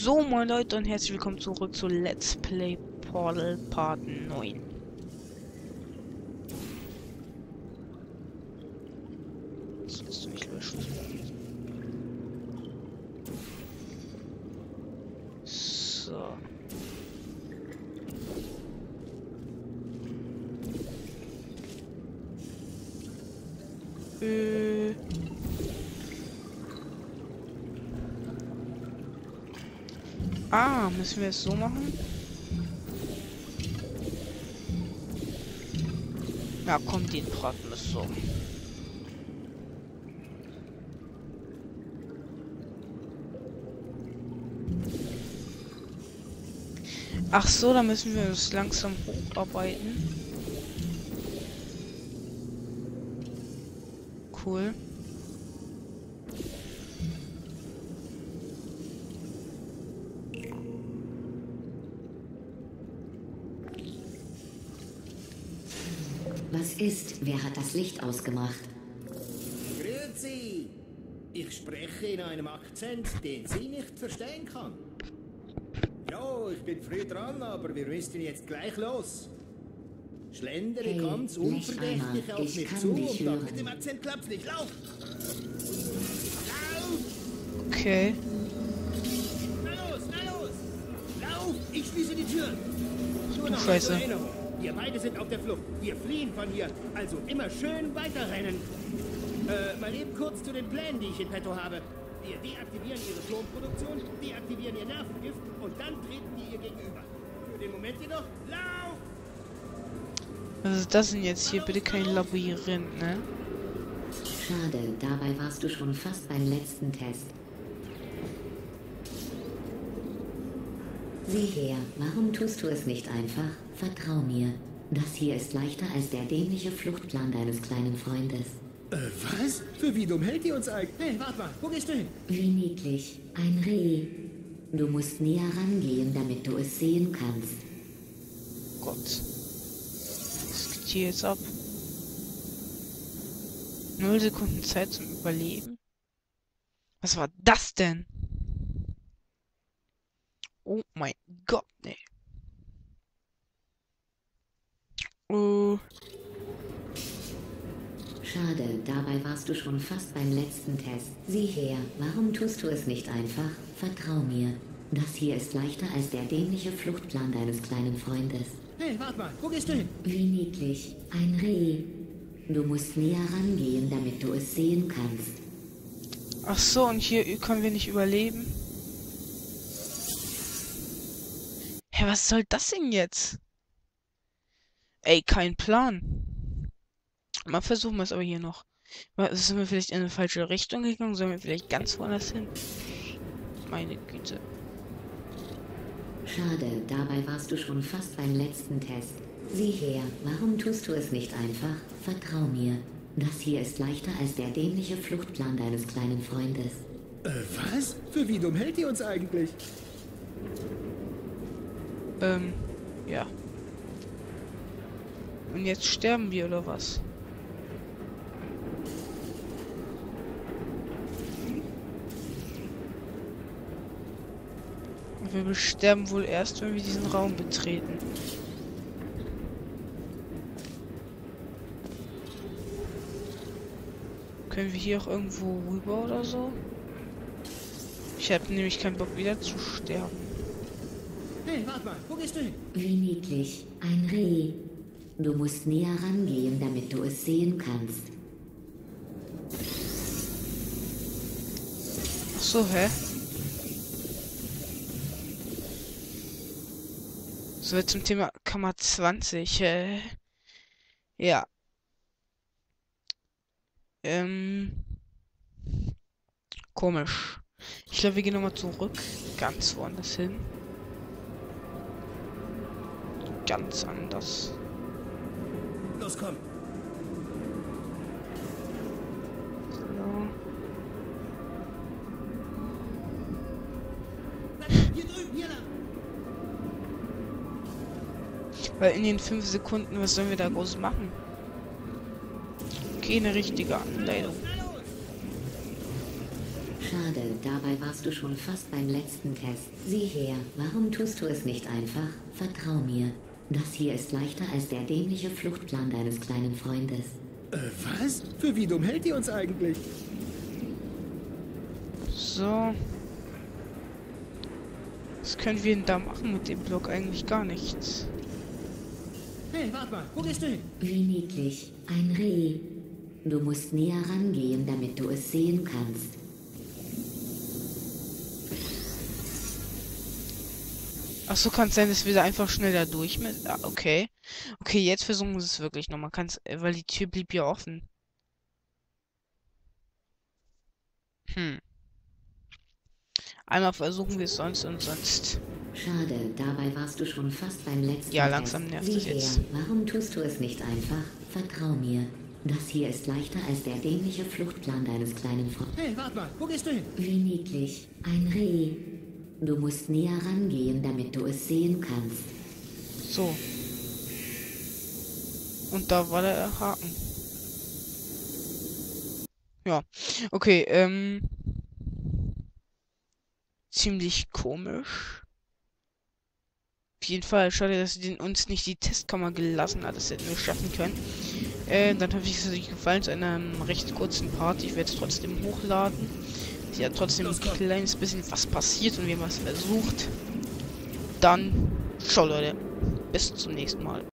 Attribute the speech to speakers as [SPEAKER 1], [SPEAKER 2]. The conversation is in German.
[SPEAKER 1] So, moin Leute und herzlich willkommen zurück zu Let's Play Portal Part 9. Das willst du nicht löschen. So. Müssen wir es so machen? Ja, komm, den braten wir so. Ach so, da müssen wir uns langsam hocharbeiten. Cool.
[SPEAKER 2] Was ist? Wer hat das Licht ausgemacht?
[SPEAKER 3] Grüezi! Ich spreche in einem Akzent, den sie nicht verstehen kann. Ja, ich bin früh dran, aber wir müssen jetzt gleich los. Schlendere
[SPEAKER 2] Hey,
[SPEAKER 3] ganz unverdächtig
[SPEAKER 2] Blecheimer,
[SPEAKER 3] auf
[SPEAKER 2] ich
[SPEAKER 3] mich
[SPEAKER 2] kann
[SPEAKER 3] zu
[SPEAKER 2] dich
[SPEAKER 3] und dann
[SPEAKER 2] hören.
[SPEAKER 3] mit dem Akzent klappt's nicht. Lauf! Lauf!
[SPEAKER 1] Okay.
[SPEAKER 3] Na los, na los! Lauf! Ich schließe die Tür! Nur
[SPEAKER 1] Du
[SPEAKER 3] noch
[SPEAKER 1] Scheiße.
[SPEAKER 3] zur Erinnerung. Wir beide sind auf der Flucht. Wir fliehen von hier. Also immer schön weiterrennen. Mal eben kurz zu den Plänen, die ich in petto habe. Wir deaktivieren ihre Stromproduktion, deaktivieren ihr Nervengift und dann treten die ihr gegenüber. Für den Moment jedoch, lauf!
[SPEAKER 1] Was ist das denn jetzt hier? Bitte kein Labyrinth, ne?
[SPEAKER 2] Schade, dabei warst du schon fast beim letzten Test. Sieh her, warum tust du es nicht einfach? Vertrau mir. Das hier ist leichter als der dämliche Fluchtplan deines kleinen Freundes.
[SPEAKER 3] Was? Für wie dumm hält die uns eigentlich? Hey, warte mal, wo gehst du hin?
[SPEAKER 2] Wie niedlich. Ein Reh. Du musst näher rangehen, damit du es sehen kannst.
[SPEAKER 1] Gott. Was geht hier jetzt ab? 0 Sekunden Zeit zum Überleben? Was war das denn? Oh mein Gott, ne.
[SPEAKER 2] Schade, dabei warst du schon fast beim letzten Test. Sieh her, warum tust du es nicht einfach? Vertrau mir. Das hier ist leichter als der dämliche Fluchtplan deines kleinen Freundes.
[SPEAKER 3] Hey, warte mal, wo gehst du hin?
[SPEAKER 2] Wie niedlich. Ein Reh. Du musst näher rangehen, damit du es sehen kannst.
[SPEAKER 1] Ach so, und hier können wir nicht überleben? Hä, was soll das denn jetzt? Ey, kein Plan. Mal versuchen wir es aber hier noch. Sind wir vielleicht in eine falsche Richtung gegangen? Sollen wir vielleicht ganz woanders hin? Meine Güte.
[SPEAKER 2] Schade, dabei warst du schon fast beim letzten Test. Sieh her, warum tust du es nicht einfach? Vertrau mir. Das hier ist leichter als der dämliche Fluchtplan deines kleinen Freundes.
[SPEAKER 3] Was? Für wie dumm hält die uns eigentlich?
[SPEAKER 1] Ja. Und jetzt sterben wir, oder was? Wir sterben wohl erst, wenn wir diesen Raum betreten. Können wir hier auch irgendwo rüber oder so? Ich habe nämlich keinen Bock wieder zu sterben.
[SPEAKER 3] Hey, warte mal, wo gehst du hin?
[SPEAKER 2] Wie niedlich. Ein Reh. Du musst näher rangehen, damit du es sehen kannst.
[SPEAKER 1] Ach so, hä? So, jetzt zum Thema Kammer 20. Ja. Komisch. Ich glaube, wir gehen nochmal zurück. Ganz woanders hin. Ganz anders.
[SPEAKER 3] Los, komm.
[SPEAKER 1] So.
[SPEAKER 3] Hier drüben, hier lang.
[SPEAKER 1] Weil in den 5 Sekunden, was sollen wir da groß machen? Keine richtige Anleitung.
[SPEAKER 2] Schade, dabei warst du schon fast beim letzten Test. Sieh her, warum tust du es nicht einfach? Vertrau mir. Das hier ist leichter als der dämliche Fluchtplan deines kleinen Freundes.
[SPEAKER 3] Was? Für wie dumm hält ihr uns eigentlich?
[SPEAKER 1] So. Was können wir denn da machen mit dem Block? Eigentlich gar nichts.
[SPEAKER 3] Hey, warte mal, wo gehst du hin?
[SPEAKER 2] Wie niedlich. Ein Reh. Du musst näher rangehen, damit du es sehen kannst.
[SPEAKER 1] Ach so, kann es sein, dass wir da einfach schnell da durch mit. Ah, okay. Okay, jetzt versuchen wir es wirklich noch. Man kann es, weil die Tür blieb ja offen. Einmal versuchen wir es sonst und sonst.
[SPEAKER 2] Schade, dabei warst du schon fast beim letzten
[SPEAKER 1] Ja,
[SPEAKER 2] Test.
[SPEAKER 1] langsam nervt
[SPEAKER 2] Sieh
[SPEAKER 1] es jetzt.
[SPEAKER 2] her, warum tust du es nicht einfach? Vertrau mir. Das hier ist leichter als der dämliche Fluchtplan deines kleinen Freundes.
[SPEAKER 3] Hey, warte mal, wo gehst du hin?
[SPEAKER 2] Wie niedlich. Ein Reh. Du musst näher rangehen, damit du es sehen kannst.
[SPEAKER 1] So. Und da war der Haken. Ja. Okay, ziemlich komisch. Auf jeden Fall schade, dass sie uns nicht die Testkammer gelassen hat. Das hätten wir schaffen können. Dann hoffe ich, es hat euch gefallen zu einem recht kurzen Part. Ich werde es trotzdem hochladen. Sie hat trotzdem ein kleines bisschen was passiert und wir haben was versucht. Dann, ciao Leute. Bis zum nächsten Mal.